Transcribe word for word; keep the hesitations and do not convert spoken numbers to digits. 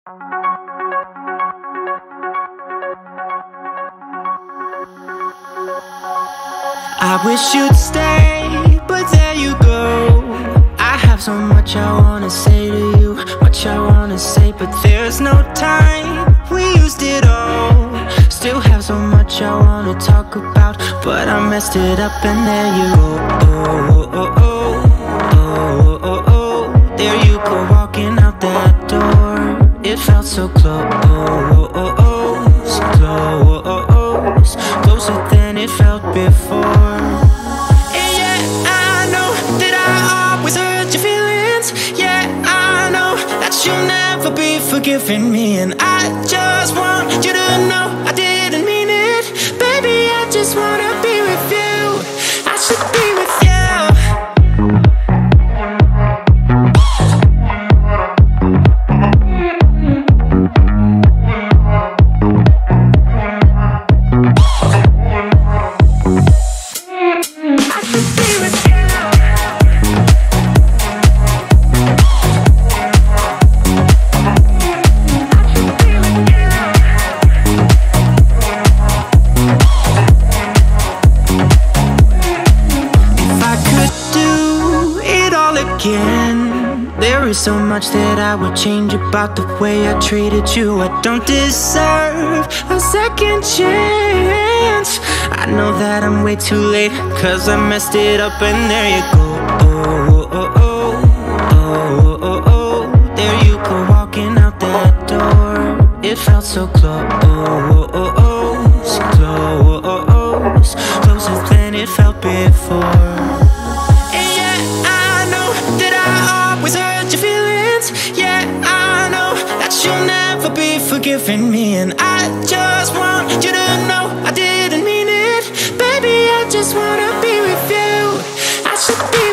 I wish you'd stay, but there you go. I have so much I wanna say to you, much I wanna say, but there's no time. We used it all. Still have so much I wanna talk about, but I messed it up and there you go. Oh, oh, oh, oh, oh, oh, oh. There you go, walking out that door. It felt so close, oh, oh, oh, so close, closer than it felt before. And yeah, I know that I always hurt your feelings. Yeah, I know that you'll never be forgiving me, and I just want you to know I didn't mean it. Baby, I just wanna be with you. I should be with you. There is so much that I would change about the way I treated you. I don't deserve a second chance. I know that I'm way too late, cause I messed it up and there you go. Oh, oh, oh, oh, oh, oh. There you go, walking out that door. It felt so close, oh, oh, oh, so close, closer than it felt before. Forgiving me, and I just want you to know I didn't mean it. Baby, I just wanna be with you. I should be